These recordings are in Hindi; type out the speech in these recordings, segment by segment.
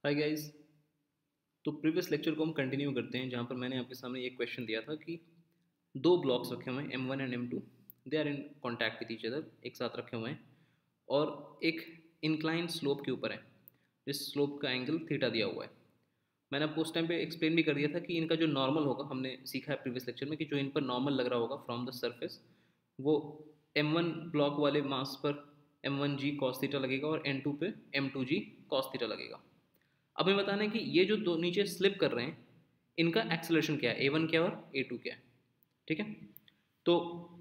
हाय गाइस। तो प्रीवियस लेक्चर को हम कंटिन्यू करते हैं जहाँ पर मैंने आपके सामने एक क्वेश्चन दिया था कि दो ब्लॉक्स रखे हुए हैं M1 and M2, they are in contact with each other, एक साथ रखे हुए हैं और एक इंक्लाइन स्लोप के ऊपर है जिस स्लोप का एंगल थीटा दिया हुआ है। मैंने आपको उस टाइम पे एक्सप्लेन भी कर दिया था कि इनका जो नॉर्मल होगा, हमने सीखा है प्रीवियस लेक्चर में कि जो इन पर नॉर्मल लग रहा होगा फ्रॉम द सरफेस वो M1 ब्लॉक वाले मास पर M1g cos थीटा लगेगा और N2 पे M2g cos थीटा लगेगा। अब हमें बताना है कि ये जो दो नीचे स्लिप कर रहे हैं इनका एक्सेलरेशन क्या है, A1 क्या है और A2 क्या है। ठीक है, तो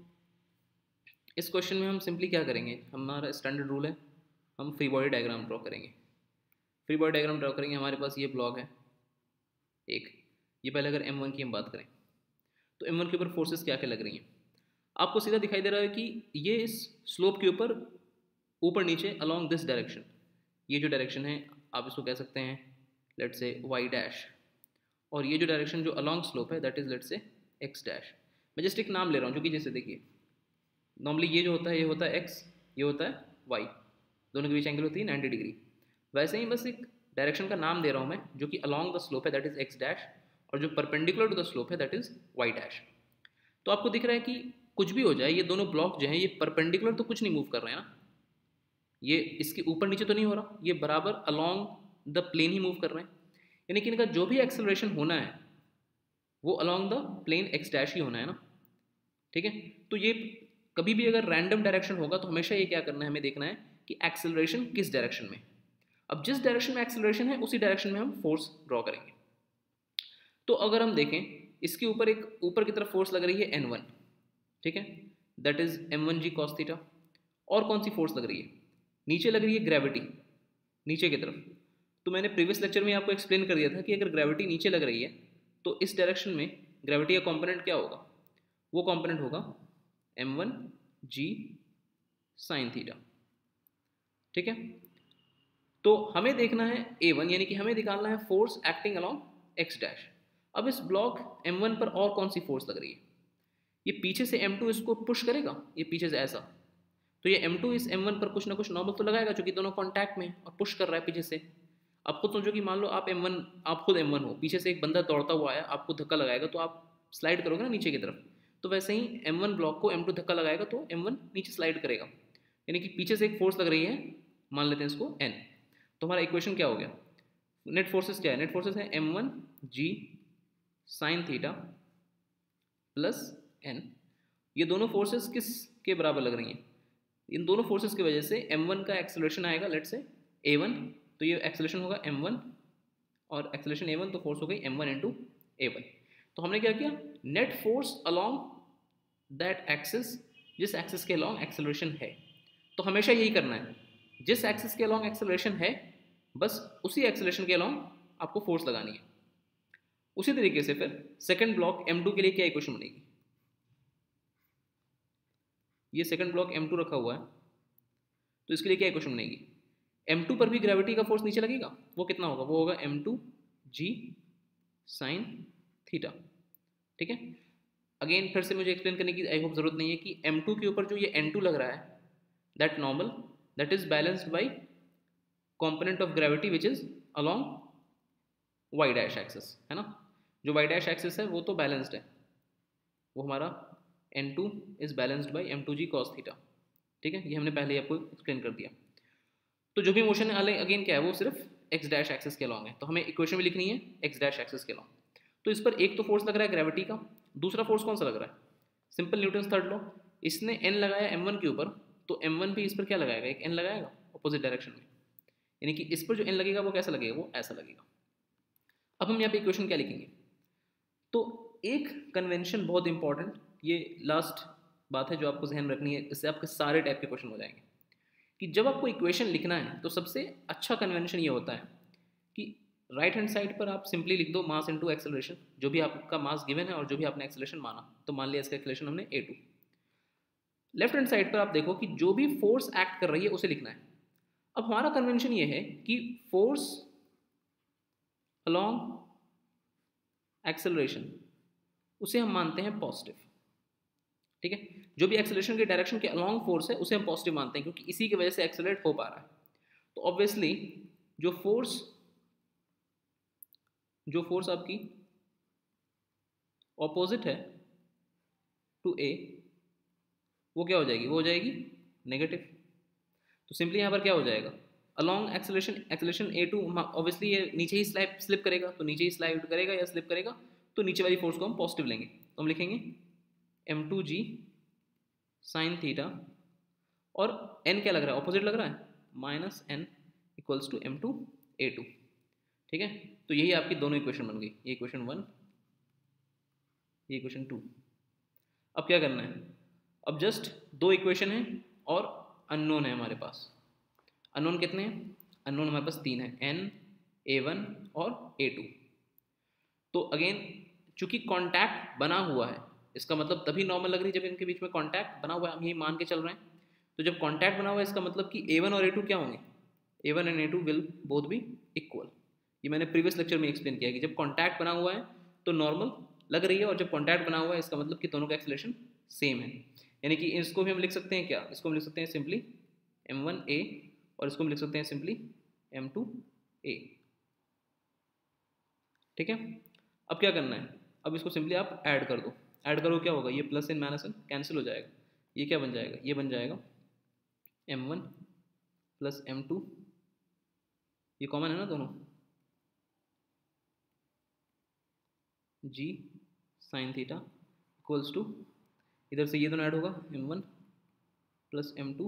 इस क्वेश्चन में हम सिंपली क्या करेंगे, हमारा स्टैंडर्ड रूल है, हम फ्री बॉडी डायग्राम ड्रॉ करेंगे। फ्री बॉडी डायग्राम ड्रॉ करेंगे, हमारे पास ये ब्लॉक है एक, ये पहले अगर M1 की हम बात करें तो M1 के ऊपर फोर्सेस क्या क्या लग रही हैं। आपको सीधा दिखाई दे रहा है कि ये इस स्लोप के ऊपर ऊपर नीचे अलॉन्ग दिस डायरेक्शन, ये जो डायरेक्शन है आप इसको कह सकते हैं लेट्स से y डैश, और ये जो डायरेक्शन जो अलॉन्ग स्लोप है that is let's say x dash. मैं जस्ट एक नाम ले रहा हूँ जो कि जैसे देखिए नॉर्मली ये जो होता है ये होता है x, ये होता है y, दोनों के बीच एंगल होती है 90 डिग्री। वैसे ही बस एक डायरेक्शन का नाम दे रहा हूँ मैं जो कि अलॉन्ग द स्लोप है दैट इज x डैश, और जो परपेंडिकुलर टू द स्लोप है दैट इज y डैश। तो आपको दिख रहा है कि कुछ भी हो जाए ये दोनों ब्लॉक जो हैं ये परपेंडिकुलर तो कुछ नहीं मूव कर रहे हैं ना, ये इसके ऊपर नीचे तो नहीं हो रहा, ये बराबर अलॉन्ग द प्लेन ही मूव कर रहे हैं, यानी कि इनका जो भी एक्सेलरेशन होना है वो along the plane x dash ही होना है ना। ठीक है, तो ये कभी भी अगर रैंडम डायरेक्शन होगा तो हमेशा ये क्या करना है, हमें देखना है कि एक्सेलरेशन किस डायरेक्शन में। अब जिस डायरेक्शन में एक्सेलरेशन है उसी डायरेक्शन में हम फोर्स ड्रॉ करेंगे। तो अगर हम देखें इसके ऊपर एक ऊपर की तरफ फोर्स लग रही है N1, ठीक है, that is M1g cos theta. और कौन सी फोर्स लग रही है, नीचे लग रही है ग्रेविटी नीचे की तरफ। तो मैंने प्रीवियस लेक्चर में आपको एक्सप्लेन कर दिया था कि अगर ग्रेविटी नीचे लग रही है तो इस डायरेक्शन में ग्रेविटी का कंपोनेंट क्या होगा, वो कंपोनेंट होगा M1g sin थीटा। ठीक है, तो हमें देखना है A1 यानी कि हमें निकालना है force acting along x dash. अब इस ब्लॉक M1 पर और कौन सी फोर्स लग रही है, ये पीछे से M2 इसको पुश करेगा, ये पीछे से ऐसा, तो ये M2 इस M1 पर कुछ ना कुछ नॉर्मल तो लगाएगा क्योंकि दोनों कांटेक्ट में और पुश कर रहा है पीछे से। आप खुद सोचो कि मान लो आप खुद M1 हो, पीछे से एक बंदा दौड़ता हुआ आया आपको धक्का लगाएगा तो आप स्लाइड करोगे ना नीचे की तरफ, तो वैसे ही M1 ब्लॉक को M2 धक्का लगाएगा तो M1 नीचे स्लाइड करेगा, यानी कि पीछे से एक फोर्स लग रही है, मान लेते हैं इसको N। तो हमारा इक्वेशन क्या हो गया, नेट फोर्सेस क्या है, नेट फोर्सेस है M1g sin theta plus N। ये दोनों फोर्सेस किस के बराबर लग रही हैं, इन दोनों फोर्सेस की वजह से M1 का एक्सेलरेशन आएगा लेट्स से A1, तो ये एक्सेलरेशन होगा M1 और एक्सेलरेशन A1, तो फोर्स हो गई M1 इंटू A1। तो हमने क्या किया, net force along that axis, जिस एक्सिस के अलॉन्ग एक्सेलरेशन है, तो हमेशा यही करना है, जिस एक्सिस के अलॉन्ग एक्सेलरेशन है बस उसी एक्सेलरेशन के अलॉन्ग आपको फोर्स लगानी है। उसी तरीके से फिर सेकंड ब्लॉक M2 के लिए क्या इक्वेशन बनेगी, ये सेकंड ब्लॉक M2 रखा हुआ है तो इसके लिए क्या इक्वेशन बनेगी, M2 पर भी ग्रेविटी का फोर्स नीचे लगेगा, वो कितना होगा, वो होगा M2g sin थीटा। ठीक है, अगेन फिर से मुझे एक्सप्लेन करने की आई होप जरूरत नहीं है कि M2 के ऊपर जो ये N2 लग रहा है that normal that is balanced by component of gravity which is along y dash axis, है ना। जो y डैश एक्सिस है वो तो बैलेंस्ड है, वो हमारा N2 is balanced by M2g cos theta. ठीक है, ये हमने पहले ही आपको एक्सप्लेन कर दिया। तो जो भी मोशन है अगेन क्या है, वो सिर्फ x डैश एक्सिस के अलॉन्ग है, तो हमें इक्वेशन भी लिखनी है x डैश एक्सिस के अलॉन्ग। तो इस पर एक तो फोर्स लग रहा है ग्रेविटी का, दूसरा फोर्स कौन सा लग रहा है, सिंपल न्यूटन्स थर्ड लॉ। इसने n लगाया M1 के ऊपर तो M1 भी इस पर क्या लगाएगा, एक n लगाएगा अपोजिट डायरेक्शन में, यानी कि इस पर जो n लगेगा वो कैसा लगेगा, वो ऐसा लगेगा। अब हम यहाँ पे इक्वेशन क्या लिखेंगे, तो एक कन्वेंशन बहुत इंपॉर्टेंट, ये लास्ट बात है जो आपको ध्यान रखनी है, इससे आपके सारे टाइप के क्वेश्चन हो जाएंगे, कि जब आपको इक्वेशन लिखना है तो सबसे अच्छा कन्वेंशन ये होता है कि राइट हैंड साइड पर आप सिंपली लिख दो मास इनटू एक्सेलरेशन, जो भी आपका मास गिवन है और जो भी आपने एक्सेलरेशन माना, तो मान लिया इसका एक्सेलरेशन हमने A2। लेफ्ट हैंड साइड पर आप देखो कि जो भी फोर्स एक्ट कर रही है उसे लिखना है। अब हमारा कन्वेंशन ये है कि फोर्स अलॉन्ग एक्सेलरेशन उसे हम मानते हैं पॉजिटिव। ठीक है, जो भी एक्सेलरेशन के डायरेक्शन के अलॉन्ग फोर्स है उसे हम पॉजिटिव मानते हैं क्योंकि इसी की वजह से एक्सेलरेट हो पा रहा है। तो ऑब्वियसली जो फोर्स जो फोर्स आपकी ऑपोजिट है टू ए, वो क्या हो जाएगी, वो हो जाएगी नेगेटिव। तो सिंपली यहाँ पर क्या हो जाएगा, along acceleration, acceleration a two, obviously ये नीचे ही स्लिप करेगा, तो नीचे ही स्लाइड करेगा या स्लिप करेगा, तो नीचे वाली फोर्स को हम पॉजिटिव लेंगे, तो हम लिखेंगे m2g साइन थीटा, और n क्या लग रहा है, ऑपोजिट लग रहा है, minus n equals to m2a2। ठीक है, तो यही आपकी दोनों इक्वेशन बन गई, ये इक्वेशन 1, ये इक्वेशन 2। अब क्या करना है, अब जस्ट दो इक्वेशन है और अननोन है हमारे पास। अननोन कितने हैं, अननोन हमारे पास 3 है, n, a1 और a2। तो अगेन चूंकि कॉन्टैक्ट बना हुआ है, इसका मतलब तभी नॉर्मल लग रही है जब इनके बीच में कॉन्टैक्ट बना हुआ है, हम यही मान के चल रहे हैं। तो जब कॉन्टैक्ट बना हुआ है, इसका मतलब कि a1 और a2 क्या होंगे, a1 and a2 will both be equal. ये मैंने प्रीवियस लेक्चर में एक्सप्लेन किया कि जब कॉन्टैक्ट बना हुआ है तो नॉर्मल लग रही है, और जब कॉन्टैक्ट बना हुआ है इसका मतलब कि दोनों का एक्सेलरेशन सेम है। यानी कि इसको भी हम लिख सकते हैं क्या, इसको हम लिख सकते हैं सिंपली m1a, और इसको हम लिख सकते हैं सिंपली m2a। ठीक है, अब क्या करना है, अब इसको सिंपली आप ऐड कर दो, ऐड करो क्या होगा, ये plus N minus N cancel हो जाएगा, ये क्या बन जाएगा, ये बन जाएगा m1 प्लस m2, ये कॉमन है ना दोनों, g sine theta equals to, इधर से ये दोनों ऐड होगा m1 प्लस m2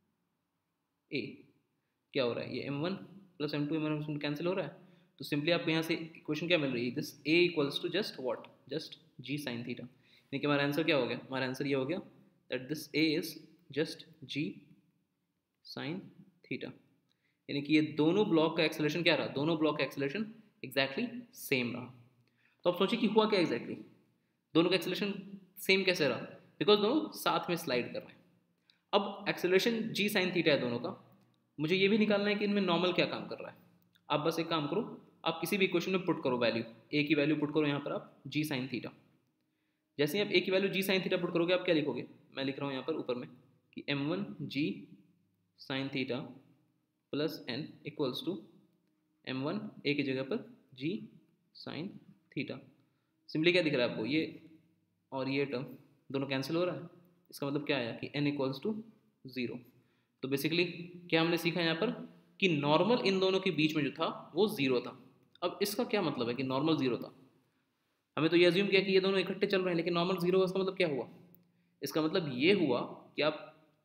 a, क्या हो रहा है, ये m1 plus m2 m1 cancel हो रहा है, तो सिंपली आपको यहाँ से इक्वेशन क्या मिल रही है, this a equals to just what, just g sine theta. यानी कि हमारा आंसर क्या हो गया, हमारा आंसर ये हो गया that this a is just g sine theta. यानी कि ये दोनों ब्लॉक का एक्सेलरेशन क्या रहा, दोनों ब्लॉक का एक्सेलरेशन एग्जैक्टली सेम रहा। तो आप सोचिए कि हुआ क्या एग्जैक्टली, दोनों का एक्सेलरेशन सेम कैसे रहा, बिकॉज दोनों साथ में स्लाइड कर रहे हैं। अब एक्सेलरेशन g साइन थीटा है दोनों का, मुझे ये भी निकालना है कि इनमें नॉर्मल क्या काम कर रहा है। आप बस एक काम करो, आप किसी भी इक्वेशन में पुट करो वैल्यू, a की वैल्यू पुट करो यहाँ पर आप g साइन थीटा। जैसे ही आप a की value g sine theta put करोगे, आप क्या लिखोगे, मैं लिख रहा हूँ यहाँ पर ऊपर में कि m1 g sine theta plus n equals to m1 a की जगह पर g साइन थीटा। सिंपली क्या दिख रहा है आपको, ये और ये टर्म दोनों कैंसिल हो रहा है, इसका मतलब क्या आया कि n इक्वल्स टू 0। तो बेसिकली क्या हमने सीखा यहाँ पर कि नॉर्मल इन दोनों के बीच में जो था वो 0 था। अब इसका क्या मतलब है कि नॉर्मल 0 था, हमें तो ये अज्यूम किया कि ये दोनों इकट्ठे चल रहे हैं, लेकिन नॉर्मल 0 इसका मतलब क्या हुआ, इसका मतलब ये हुआ कि आप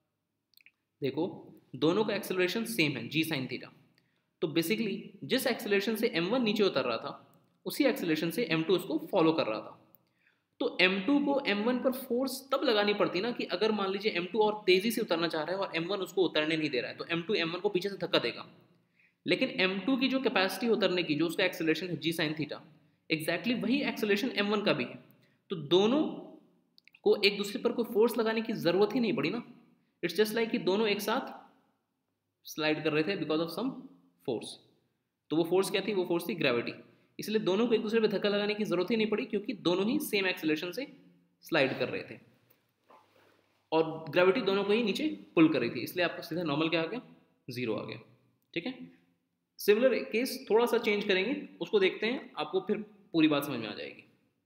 देखो दोनों का एक्सेलरेशन सेम है g साइन थीटा। तो बेसिकली जिस एक्सेलरेशन से m1 नीचे उतर रहा था, उसी एक्सेलरेशन से m2 उसको फॉलो कर रहा था। तो m2 को m1 पर फोर्स तब लगानी पड़ती ना कि अगर मान लीजिए m2 और तेजी से उतरना चाह रहा है और m1 उसको उतरने नहीं दे रहा है, तो m2 m1 को पीछे से धक्का देगा। लेकिन m2 की जो कैपेसिटी उतरने की, जो उसका एक्सेलरेशन है g साइन थीटा, एग्जैक्टली वही एक्सेलरेशन m1 का भी है। तो दोनों को एक दूसरे पर कोई फोर्स लगाने की जरूरत ही नहीं पड़ी ना, इट्स जस्ट लाइक कि दोनों एक साथ स्लाइड कर रहे थे बिकॉज ऑफ सम फोर्स। तो वो फोर्स क्या थी, वो फोर्स थी ग्रेविटी। इसलिए दोनों को एक दूसरे पे धक्का लगाने की जरूरत ही नहीं पड़ी, क्योंकि दोनों ही सेम एक्सेलरेशन से स्लाइड कर रहे थे और ग्रेविटी दोनों को ही नीचे पुल कर रही थी, इसलिए आपका सीधा नॉर्मल क्या आ गया, 0 आ गया। ठीक है, सिमिलर केस थोड़ा सा चेंज करेंगे, उसको देखते हैं, आपको फिर पूरी बात समझ में आ जाएगी।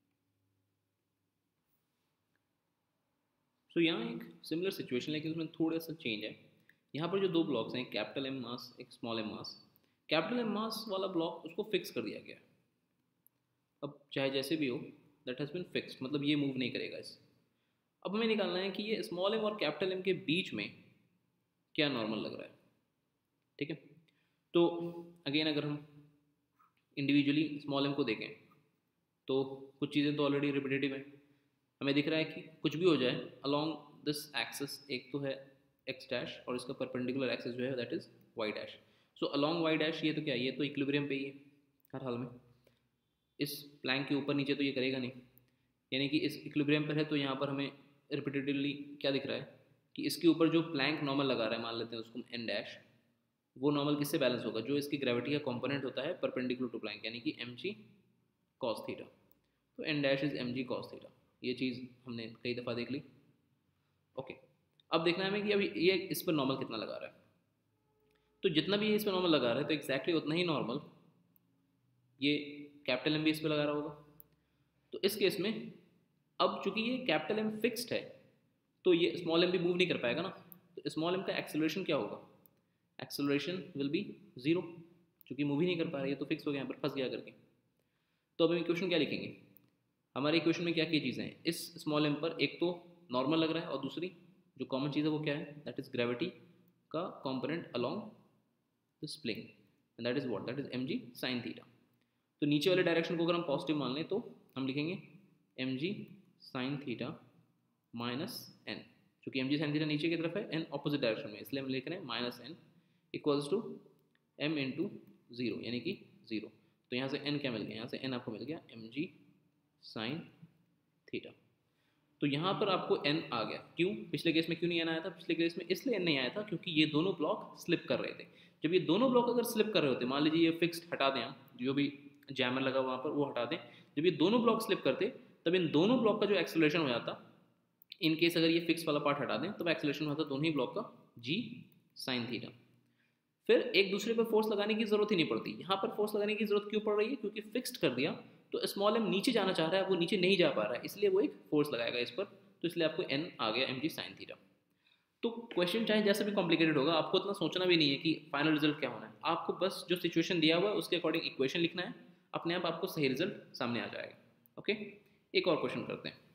तो यहाँ एक सिमिलर सिचुएशन, लेकिन उसमें थोड़ा सा चेंज है। यहाँ पर जो दो ब्लॉक्स हैं, कैपिटल एम मास, एक small m mass, capital M mass वाला ब्लॉक उसको फिक्स कर दिया गया है। अब चाहे जैसे भी हो, दैट हैज़ बीन फिक्स्ड, मतलब ये मूव नहीं करेगा इस। अब हमें निकालना है कि ये स्मॉल एम और कैपिटल एम के बीच में क्या नॉर्मल लग रहा है। ठीक है, तो अगेन अगर हम इंडिविजुअली स्मॉल एम को देखें तो कुछ चीज़ें तो ऑलरेडी रिपीटेटिव हैं। हमें दिख रहा है कि कुछ भी हो जाए अलॉन्ग दिस एक्सिस, एक तो है एक्स डैश और इसका परपेंडिकुलर एक्सिस जो है that is y dash. So along y dash ये तो क्या है, ये तो इक्विलिब्रियम पे ही है हर हाल में, इस प्लैंक के ऊपर नीचे तो ये करेगा नहीं। यानी कि इस इक्विलिब्रियम पर है, तो यहाँ पर हमें रिपीटेटिवली क्या दिख रहा है कि इसके ऊपर जो प्लैंक नॉर्मल लगा रहा है, मान लेते हैं उसको एन डैश, वो नॉर्मल किससे बैलेंस होगा, जो इसकी ग्रेविटी का कंपोनेंट होता है परपेंडिकुलर टू प्लैंक, यानी कि mg cos थीटा। तो n dash is mg cos theta, ये चीज़ हमने कई दफ़ा देख ली। ओके, अब देखना है हमें कि अभी ये इस पर नॉर्मल कितना लगा रहा है। तो जितना भी ये इस पर नॉर्मल लगा रहा है, तो एक्जैक्टली उतना ही नॉर्मल ये कैपिटल एम भी इस पर लगा रहा होगा। तो इस केस में अब चूंकि ये कैपिटल एम फिक्स्ड है तो ये स्मॉल एम भी मूव नहीं कर पाएगा ना, तो स्मॉल एम का एक्सेलरेशन क्या होगा, एक्सेलरेशन विल बी जीरो, क्योंकि मूव ही नहीं कर पा रहा है, ये तो फिक्स हो गया, यहाँ पर फंस गया करके। तो अब हम इक्वेशन क्या लिखेंगे, हमारे इक्वेशन में क्या क्या चीज़ें हैं, इस स्मॉल एम पर एक तो नॉर्मल लग रहा है और दूसरी जो कॉमन चीज़ है वो क्या है, दैट इज ग्रेविटी का component along the spring and that is what, that is M G sine theta. तो नीचे वाले डायरेक्शन को अगर हम पॉजिटिव मान लें तो हम लिखेंगे M G sine theta minus N, क्योंकि एम जी साइन थीटा नीचे की तरफ है, एन ऑपोजिट डायरेक्शन में, इसलिए हम लिख रहे हैं minus N equals to M into zero, यानी कि जीरो। तो यहाँ से एन क्या मिल गया, यहाँ से एन आपको मिल गया एम जी साइन थीटा। तो यहाँ पर आपको एन आ गया, क्यों, पिछले केस में क्यों नहीं एन आया था, पिछले केस में इसलिए एन नहीं आया था क्योंकि ये दोनों ब्लॉक स्लिप कर रहे थे। जब ये दोनों ब्लॉक अगर स्लिप कर रहे होते, मान लीजिए ये फिक्स्ड हटा दें, हम जो भी जैमर लगा वहाँ पर वो हटा दें, जब ये दोनों ब्लॉक स्लिप करते तब इन दोनों ब्लॉक का जो एक्सेलरेशन हो जाता, इन केस अगर ये फिक्स वाला पार्ट हटा दें तब एक्सेलरेशन होता दोनों ही ब्लॉक का जी साइन थीटा। फिर एक दूसरे पर फोर्स लगाने की जरूरत ही नहीं पड़ती, यहाँ पर फोर्स लगाने की जरूरत क्यों पड़ रही है, क्योंकि फिक्स्ड कर दिया तो स्मॉल एम नीचे जाना चाह रहा है, वो नीचे नहीं जा पा रहा है, इसलिए वो एक फोर्स लगाएगा इस पर, तो इसलिए आपको एन आ गया एम जी साइन थीटा। तो क्वेश्चन चाहे जैसे भी कॉम्प्लिकेटेड होगा, आपको इतना सोचना भी नहीं है कि फाइनल रिजल्ट क्या होना है, आपको बस जो सिचुएशन दिया हुआ है उसके अकॉर्डिंग इक्वेशन लिखना है, अपने आप आपको सही रिजल्ट सामने आ जाएगा। ओके, एक और क्वेश्चन करते हैं।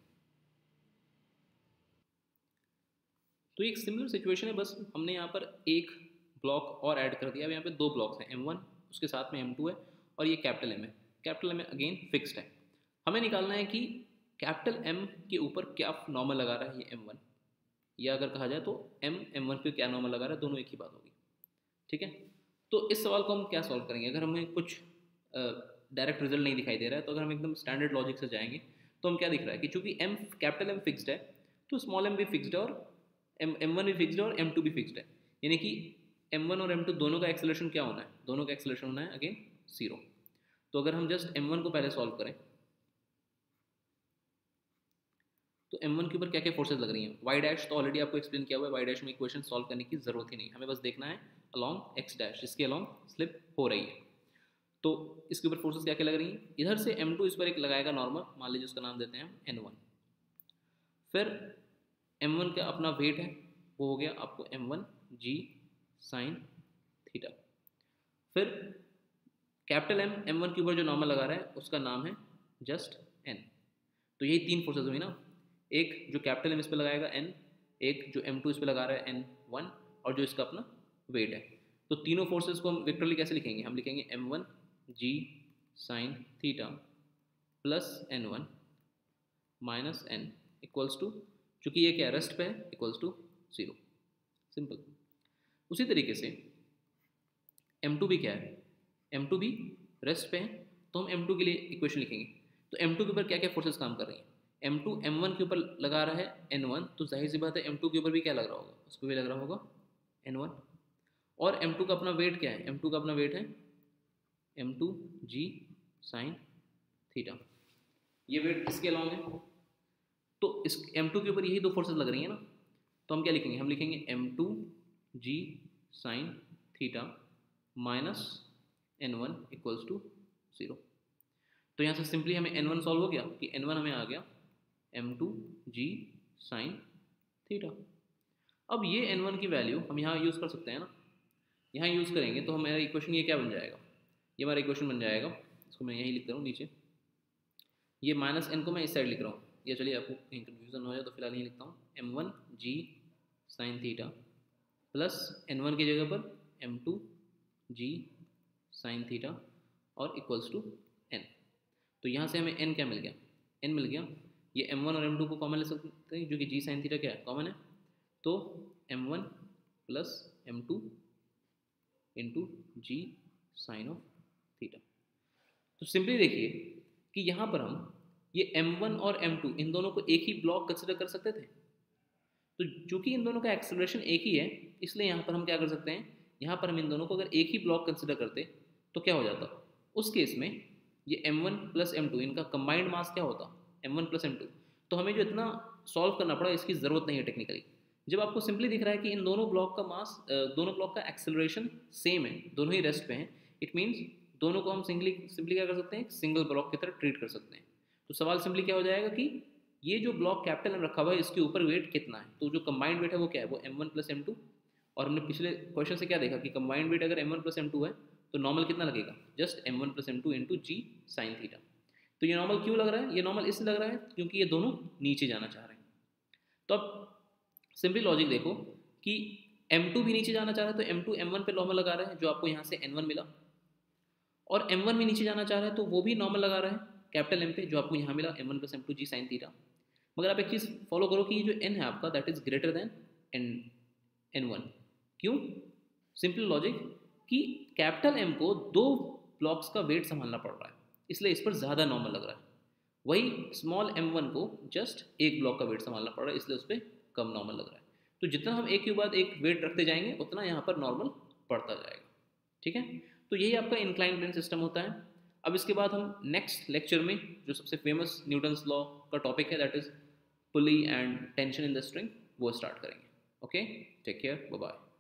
तो एक सिमिलर सिचुएशन है, बस हमने यहाँ पर एक ब्लॉक और ऐड कर दिया। अब यहाँ पे दो ब्लॉक्स हैं, M1 उसके साथ में M2 है और ये कैपिटल M है। कैपिटल M अगेन फिक्स्ड है, हमें निकालना है कि कैपिटल M के ऊपर क्या नॉर्मल लगा रहा है ये M1, या अगर कहा जाए तो M1 पे क्या नॉर्मल लगा रहा है, दोनों एक ही बात होगी। ठीक है, तो इस सवाल को हम क्या सॉल्व करेंगे, अगर हमें कुछ डायरेक्ट रिजल्ट नहीं दिखाई दे रहा है तो अगर हम एकदम स्टैंडर्ड लॉजिक से जाएंगे तो हम क्या दिख रहा है कि चूंकि कैपिटल M फिक्स्ड है तो स्मॉल m भी फिक्स्ड है और M1 भी फिक्स्ड है और M2 भी फिक्स्ड है, यानी कि M1 और M2 दोनों का एक्सेलरेशन क्या होना है, दोनों का एक्सेलरेशन होना है अगेन जीरो। तो अगर हम जस्ट M1 को पहले सॉल्व करें तो M1 के ऊपर क्या क्या फोर्सेज लग रही हैं, y डैश तो ऑलरेडी आपको एक्सप्लेन किया हुआ है, y डैश में इक्वेशन सॉल्व करने की जरूरत ही नहीं, हमें बस देखना है अलॉन्ग x डैश जिसके अलॉन्ग स्लिप हो रही है। तो इसके ऊपर फोर्सेज क्या क्या लग रही हैं, इधर से M2 इस पर एक लगाएगा नॉर्मल, मान लीजिए उसका नाम देते हैं हम N1, फिर M1 का अपना वेट है वो हो गया आपको M1 G साइन थीटा, फिर कैपिटल M M1 के ऊपर जो नॉर्मल लगा रहा है उसका नाम है जस्ट N। तो यही तीन फोर्सेज हुई ना, एक जो कैपिटल M इस पर लगाएगा N, एक जो M2 इस पर लगा रहा है N1 और जो इसका अपना वेट है। तो तीनों फोर्सेज को हम वेक्टरली कैसे लिखेंगे, हम लिखेंगे M1 G sine theta plus N1 minus N equals to, चूँकि ये क्या रेस्ट पे है, इक्वल्स टू जीरो, सिंपल। उसी तरीके से M2 भी क्या है, M2 भी रेस्ट पे है, तो हम M2 के लिए इक्वेशन लिखेंगे। तो M2 के ऊपर क्या क्या फोर्सेस काम कर रही हैं, M2 M1 के ऊपर लगा रहा है N1, तो जाहिर सी बात है M2 के ऊपर भी क्या लग रहा होगा, उस पर भी लग रहा होगा N1, और M2 का अपना वेट क्या है, M2 का अपना वेट है M2 G साइन थीटा, ये वेट इसके अलॉन्ग है, तो इस M2 के ऊपर यही दो फोर्सेस लग रही हैं ना, तो हम क्या लिखेंगे, हम लिखेंगे M2 G sine theta minus N1 equals to zero. तो यहाँ से सिंपली हमें N1 सॉल्व हो गया कि N1 हमें आ गया M2 G साइन थीटा। अब ये N1 की वैल्यू हम यहाँ यूज़ कर सकते हैं ना, यहाँ यूज़ करेंगे तो हमारा इक्वेशन ये क्या बन जाएगा, ये हमारा इक्वेशन बन जाएगा, इसको मैं यहीं लिख रहा हूँ नीचे, ये माइनस N को मैं इस साइड लिख रहा हूँ, ये चलिए आपको कहीं कन्फ्यूजन हो जाए तो फिलहाल यहीं लिखता हूँ, M1 G sine theta plus N1 की जगह पर M2 G साइन थीटा और इक्वल्स टू N। तो यहाँ से हमें N क्या मिल गया, N मिल गया, ये M1 और M2 को कॉमन ले सकते हैं, जो कि G साइन थीटा क्या है, कॉमन है, तो M1 plus M2 into G sine of theta. तो सिंपली देखिए कि यहाँ पर हम ये M1 और M2 इन दोनों को एक ही ब्लॉक कंसिडर कर सकते थे, तो चूंकि इन दोनों का एक्सेलरेशन एक ही है इसलिए यहाँ पर हम क्या कर सकते हैं, यहाँ पर हम इन दोनों को अगर एक ही ब्लॉक कंसिडर करते तो क्या हो जाता, उस केस में ये M1 प्लस M2 इनका कंबाइंड मास क्या होता, M1 प्लस M2। तो हमें जो इतना सॉल्व करना पड़ा इसकी ज़रूरत नहीं है टेक्निकली, जब आपको सिंपली दिख रहा है कि इन दोनों ब्लॉक का मास, दोनों ब्लॉक का एक्सेलरेशन सेम है, दोनों ही रेस्ट पे हैं, इट मीन्स दोनों को हम सिंपली क्या कर सकते हैं, सिंगल ब्लॉक की तरह ट्रीट कर सकते हैं। तो सवाल सिंपली क्या हो जाएगा कि ये जो ब्लॉक कैपिटल एम रखा हुआ है इसके ऊपर वेट कितना है, तो जो कंबाइंड वेट है वो क्या है, वो m1 प्लस m2। और हमने पिछले क्वेश्चन से क्या देखा कि कंबाइंड वेट अगर m1 प्लस m2 है तो नॉर्मल कितना लगेगा, just m1 plus m2 into G sine theta. तो ये नॉर्मल क्यों लग रहा है, ये नॉर्मल इसलिए लग रहा है क्योंकि ये दोनों नीचे जाना चाह रहे हैं। तो अब सिंपली लॉजिक देखो कि m2 भी नीचे जाना चाह रहा है तो m2 m1 पे नॉर्मल लगा रहा है जो आपको यहाँ से n1 मिला, और m1 भी नीचे जाना चाह रहा है तो वो भी नॉर्मल लगा रहा है कैपिटल M पे जो आपको यहाँ मिला m1 प्लस m2 जी साइन थीटा। मगर आप एक चीज़ फॉलो करो कि ये जो n है आपका that is greater than n1। क्यों, सिंपल लॉजिक कि कैपिटल M को दो ब्लॉक्स का वेट संभालना पड़ रहा है इसलिए इस पर ज़्यादा नॉर्मल लग रहा है, वही स्मॉल m1 को जस्ट एक ब्लॉक का वेट संभालना पड़ रहा है इसलिए उस पर कम नॉर्मल लग रहा है। तो जितना हम एक के बाद एक वेट रखते जाएंगे उतना यहाँ पर नॉर्मल बढ़ता जाएगा। ठीक है, तो यही आपका इंक्लाइन प्लेन सिस्टम होता है। अब इसके बाद हम नेक्स्ट लेक्चर में जो सबसे फेमस न्यूटन्स लॉ का टॉपिक है that is pulley and tension in the string वो स्टार्ट करेंगे। Okay, take care, bye bye.